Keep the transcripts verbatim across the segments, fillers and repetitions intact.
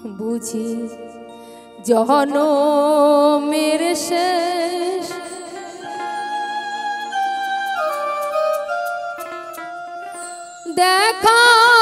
বুঝি জহনো মেরে শেষ দেখা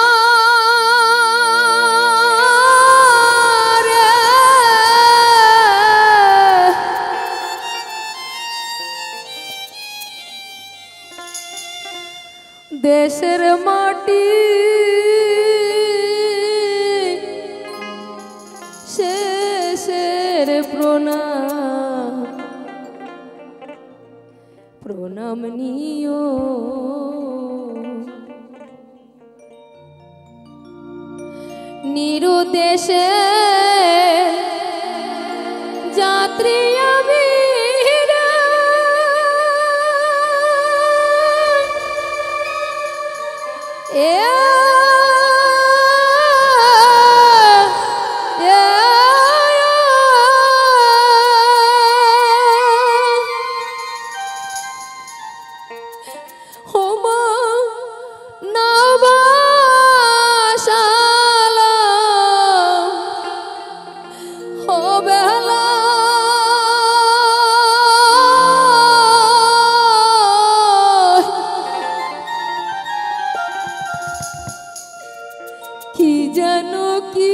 দেশের মাটি শেষের প্রণাম প্রণাম নিও নিরুদ্দেশে যাত্রী আমি কি জানো কি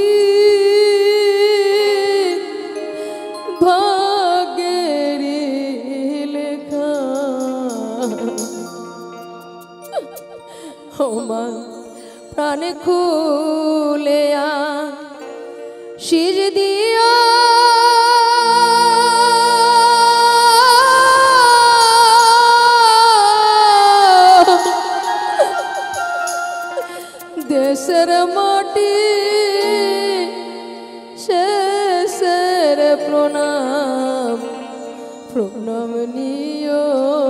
ভাগ্যের লেখা ও মা প্রাণ খুলে শির দিয়া দেশের মাটি শেষের প্রণাম প্রণাম নিও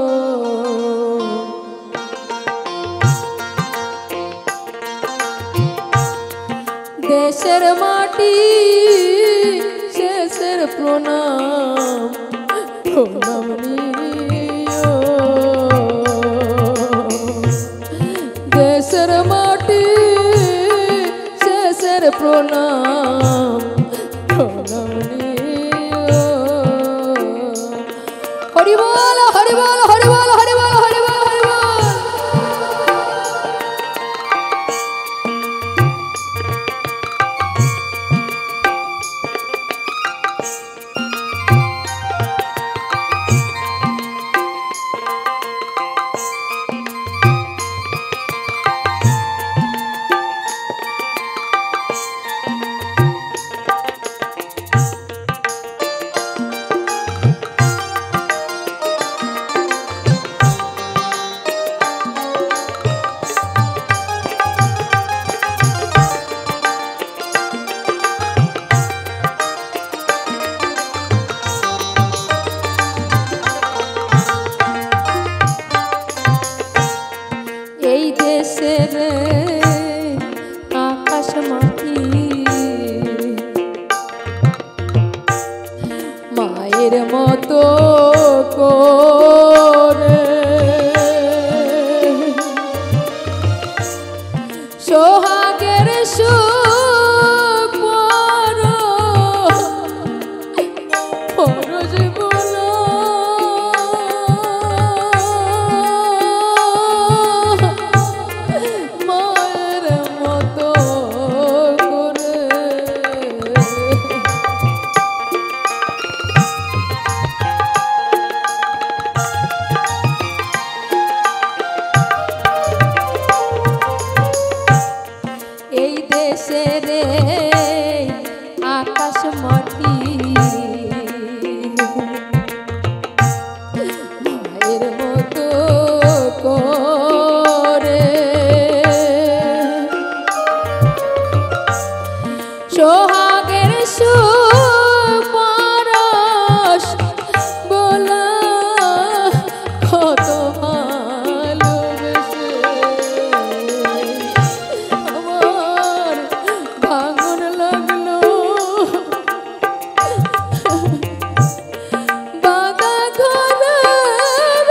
দেশের মাটি শেষের প্রণাম প্রণাম নিও দেশের মাটি শেষের প্রণাম প্রণাম নিও হরি বল হরি বল হরি বল হরি বল হরি বল হরি বল এই দেশের আকাশ মাটি মায়ের মতো করে সোহাগের সুখ পর জীবন এই দেশের আকাশ মাটি মায়ের মতো করে সোহাগের সুপরশ বলা কত ভালোবেসে আমার ভাঙন লাগলো বাঁধা ঘরের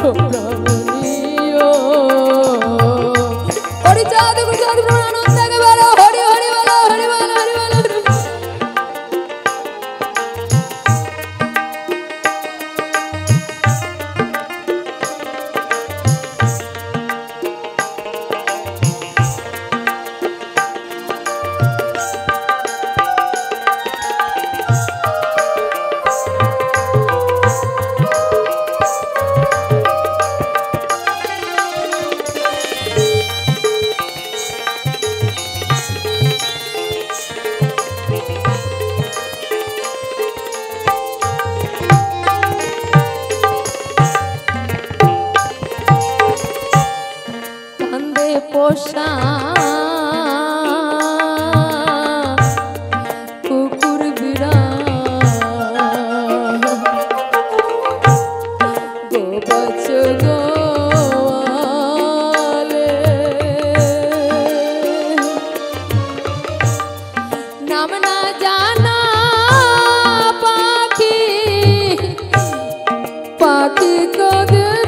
হরি চাঁদ চাঁদ আনন্দ বলো হরি হরি বলো হরি বলো হরি বলো পোষা কুকুর বিড়াল গোবাছ গোয়ালে নাম না জানা পাখি পাখি কাদের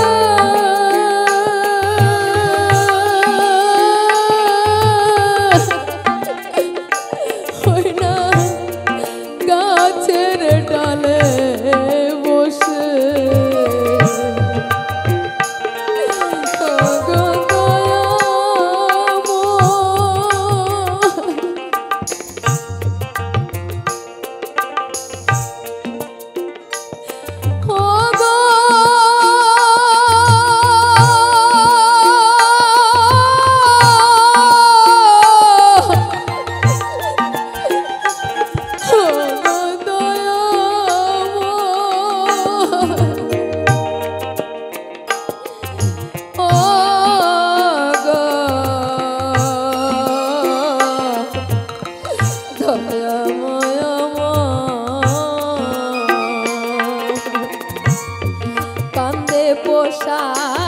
পোষা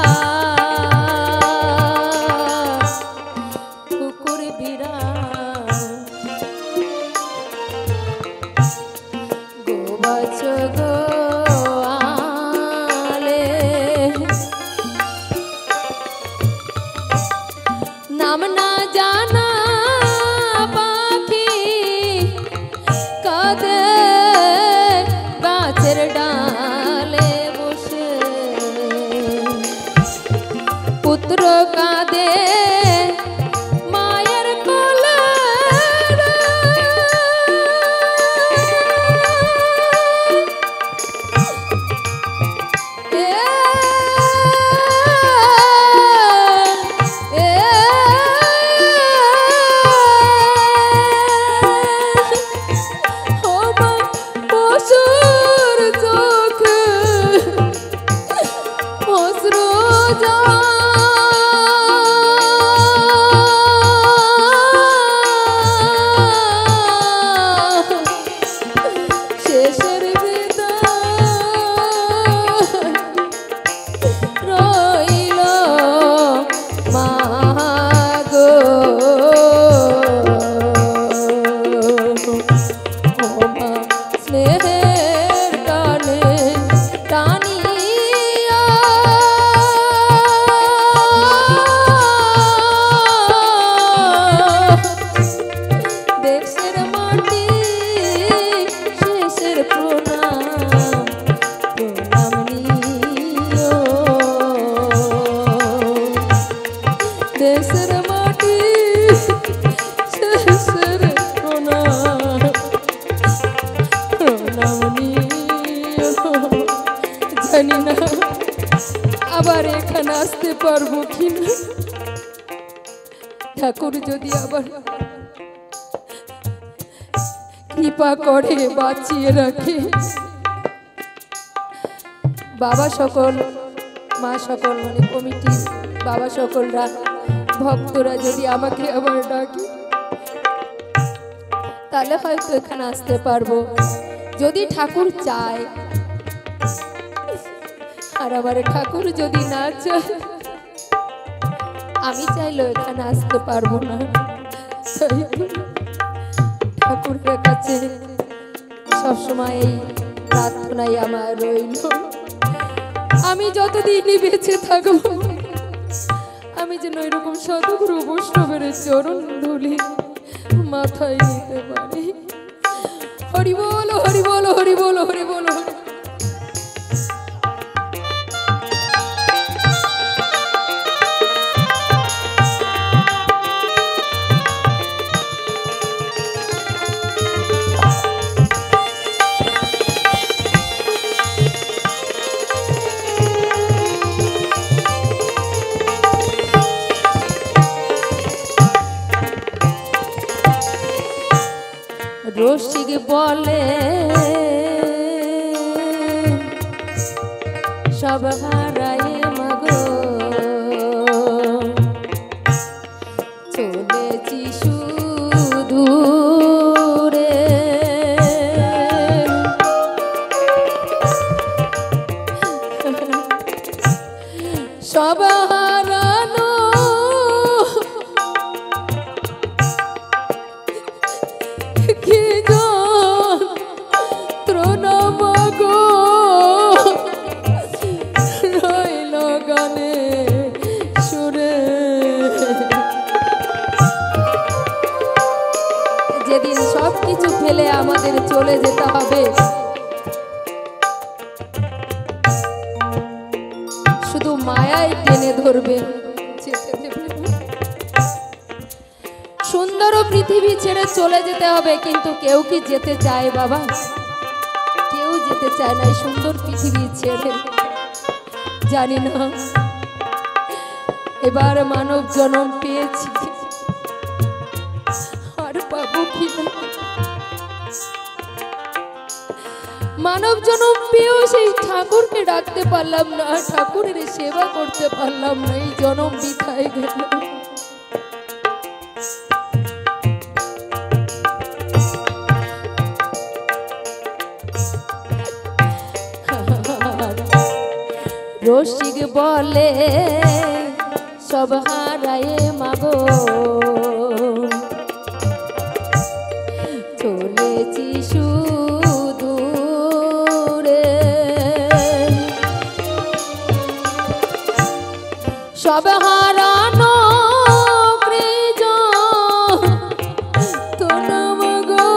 কুকুর বিড়াল গোবাছ গোয়ালে নাম না জানা পাখি কাঁদে গাছের ডালে পুত্র কাঁদে মায়ের কোলে এ এ পশুর চোখে অশ্রু যা জানি না আবার এখানে আসতে পারবো কিনা। ঠাকুর যদি আবার কৃপা করে বাঁচিয়ে রাখে, বাবা সকল মা সকল মানে কমিটি বাবা সকলরা ভক্তরা যদি আমাকে আবার ডাকে তাহলে হয়তো এখানে আসতে পারবো, যদি ঠাকুর চায়। আর আমার ঠাকুর যদি না চায়, আমি চাইলেও এখানে আসতে পারবো না। ঠাকুরের কাছে সবসময় এই প্রার্থনাই আমার রইল। আমি যতদিনই বেঁচে থাকবো আমি যেন এরকম সাধুগুরু বৈষ্ণবের চরণ ধুলি মাথায় নিতে পারি। হরি বল হরি বল হরি বল হরি বল। রসিক বলে সব হারায়ে মাগো চলেছি সুদূরে সব হারানো যেদিন সবকিছু ফেলে আমাদের চলে যেতে হবে শুধু মায়ায় টেনে ধরবে সুন্দর পৃথিবী ছেড়ে চলে যেতে হবে কিন্তু কেউ কি যেতে চায় বাবা? কেউ যেতে চায় না এই সুন্দর পৃথিবী ছেড়ে। জানি না এবার মানব জন্ম পেয়েছি আর পাবো কি মানব জন্ম পেয়েও সেই ঠাকুরকে ডাকতে পারলাম না, ঠাকুরের সেবা করতে পারলাম না, এই জন্ম বৃথায় গেল। রসিক বলে সব হারায়ে মাগো চলেছি সুদূরে সব হারানো কৃজ তোনম গো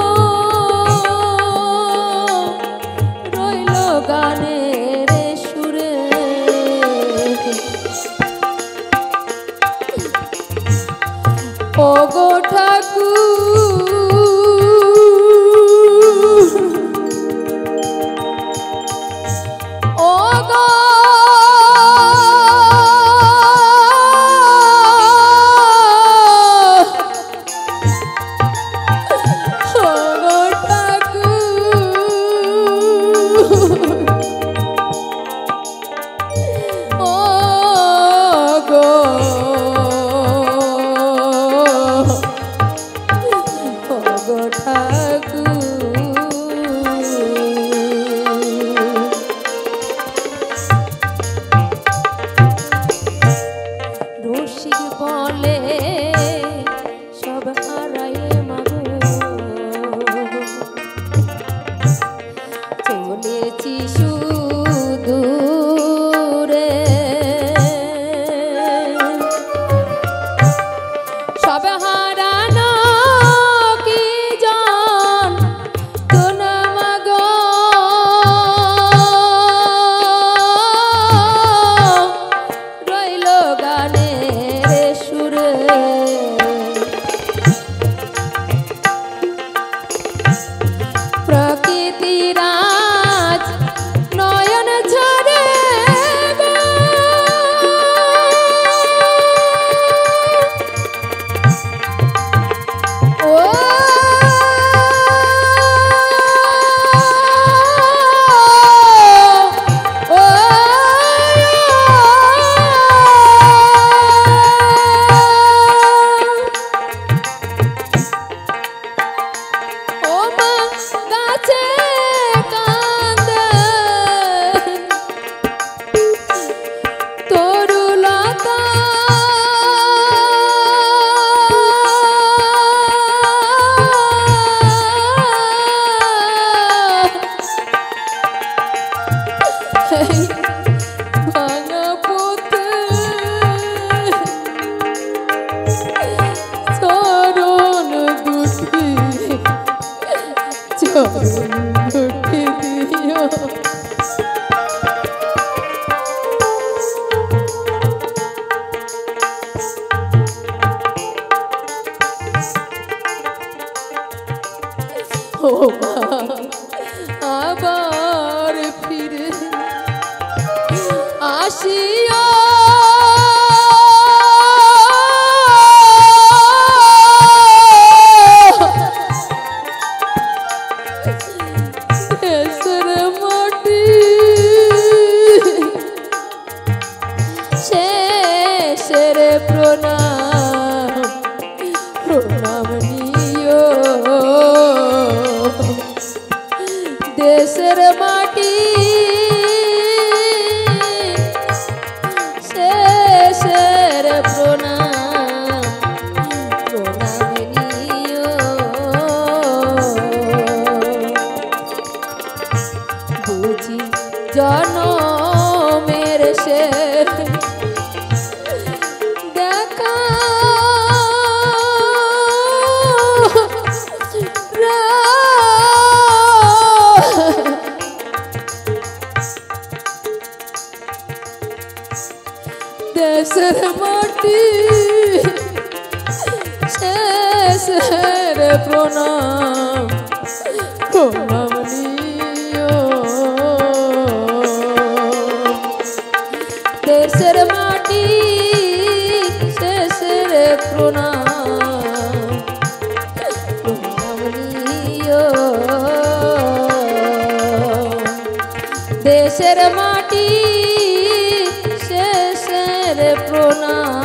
রইল গানের সুরে ও গো ঠাকুর ও গো ও গো আসিয়া দেশের মাটি শেষের প্রণাম প্রণাম নিও দেশের মাটি শেষের প্রণাম প্রণাম নিও বুঝি জনমের শেষ দেখা দেশের মাটি শেষের প্রণাম প্রণাম নিও দেশের মাটি শেষের প্রণাম প্রণাম নিও দেশের মাটি শেষের প্রণাম